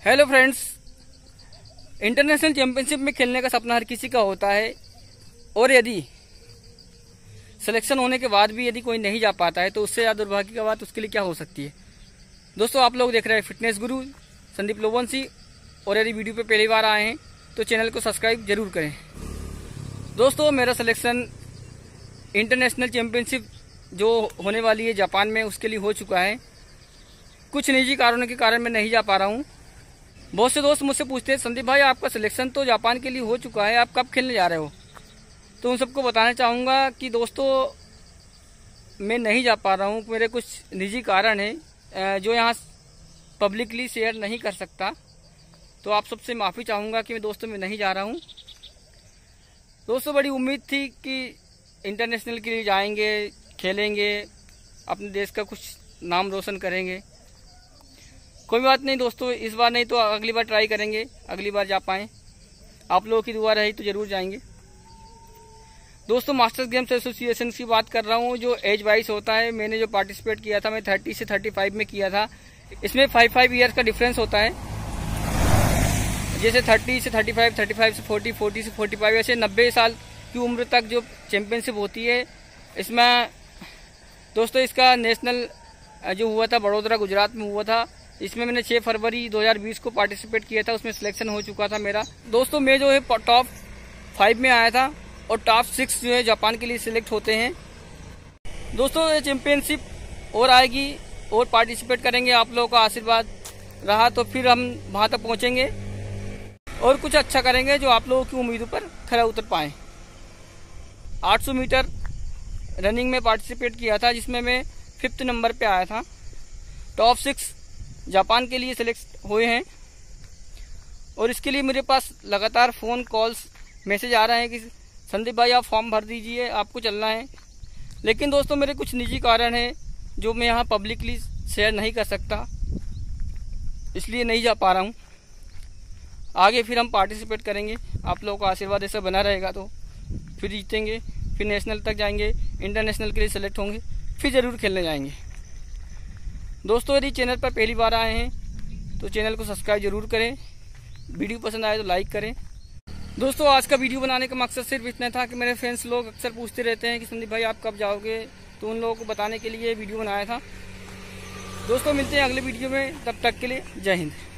Hello friends, international championship में खेलने का सपना हर किसी का होता है। और यदि सिलेक्शन होने के बाद भी यदि कोई नहीं जा पाता है तो उससे ज़्यादा दुर्भाग्य की बात उसके लिए क्या हो सकती है। दोस्तों, आप लोग देख रहे हैं फिटनेस गुरु संदीप लोबोंसी। और यदि वीडियो पे पहली बार आए हैं तो चैनल को सब्सक्राइब जरूर करें। दोस्तों, मेरा सिलेक्शन इंटरनेशनल चैंपियनशिप जो होने वाली है जापान में, उसके लिए हो चुका है। कुछ निजी कारणों के कारण मैं नहीं जा पा रहा हूँ। बहुत से दोस्त मुझसे पूछते हैं, संदीप भाई आपका सिलेक्शन तो जापान के लिए हो चुका है, आप कब खेलने जा रहे हो। तो उन सबको बताना चाहूँगा कि दोस्तों, मैं नहीं जा पा रहा हूँ। मेरे कुछ निजी कारण है जो यहाँ पब्लिकली शेयर नहीं कर सकता। तो आप सबसे माफ़ी चाहूँगा कि मैं नहीं जा रहा हूँ। दोस्तों, बड़ी उम्मीद थी कि इंटरनेशनल के लिए जाएंगे, खेलेंगे, अपने देश का कुछ नाम रोशन करेंगे। कोई बात नहीं दोस्तों, इस बार नहीं तो अगली बार ट्राई करेंगे, अगली बार जा पाएँ। आप लोगों की दुआ रही तो ज़रूर जाएंगे। दोस्तों, मास्टर्स गेम्स एसोसिएशन की बात कर रहा हूँ, जो एज वाइज होता है। मैंने जो पार्टिसिपेट किया था, मैं 30 से 35 में किया था। इसमें 5 ईयर्स का डिफरेंस होता है। जैसे 30 से 35, 35 से 40, 40 से 45, ऐसे 90 साल की उम्र तक जो चैंपियनशिप होती है। इसमें दोस्तों, इसका नेशनल जो हुआ था बड़ोदरा गुजरात में हुआ था। इसमें मैंने 6 फरवरी 2020 को पार्टिसिपेट किया था। उसमें सिलेक्शन हो चुका था मेरा। दोस्तों, मैं जो है टॉप 5 में आया था और टॉप 6 जो है जापान के लिए सिलेक्ट होते हैं। दोस्तों, ये चैंपियनशिप और आएगी और पार्टिसिपेट करेंगे। आप लोगों का आशीर्वाद रहा तो फिर हम वहाँ तक पहुँचेंगे और कुछ अच्छा करेंगे जो आप लोगों की उम्मीदों पर खरा उतर पाएँ। 800 मीटर रनिंग में पार्टिसिपेट किया था, जिसमें मैं 5th नंबर पे आया था। टॉप 6 जापान के लिए सिलेक्ट हुए हैं। और इसके लिए मेरे पास लगातार फ़ोन कॉल्स मैसेज आ रहे हैं कि संदीप भाई आप फॉर्म भर दीजिए, आपको चलना है। लेकिन दोस्तों, मेरे कुछ निजी कारण हैं जो मैं यहाँ पब्लिकली शेयर नहीं कर सकता, इसलिए नहीं जा पा रहा हूँ। आगे फिर हम पार्टिसिपेट करेंगे। आप लोगों का आशीर्वाद ऐसा बना रहेगा तो फिर जीतेंगे, फिर नेशनल तक जाएंगे, इंटरनेशनल के लिए सेलेक्ट होंगे, फिर ज़रूर खेलने जाएंगे। दोस्तों, यदि चैनल पर पहली बार आए हैं तो चैनल को सब्सक्राइब जरूर करें। वीडियो पसंद आए तो लाइक करें। दोस्तों, आज का वीडियो बनाने का मकसद सिर्फ इतना था कि मेरे फ्रेंड्स लोग अक्सर पूछते रहते हैं कि संदीप भाई आप कब जाओगे, तो उन लोगों को बताने के लिए वीडियो बनाया था। दोस्तों, मिलते हैं अगले वीडियो में, तब तक के लिए जय हिंद।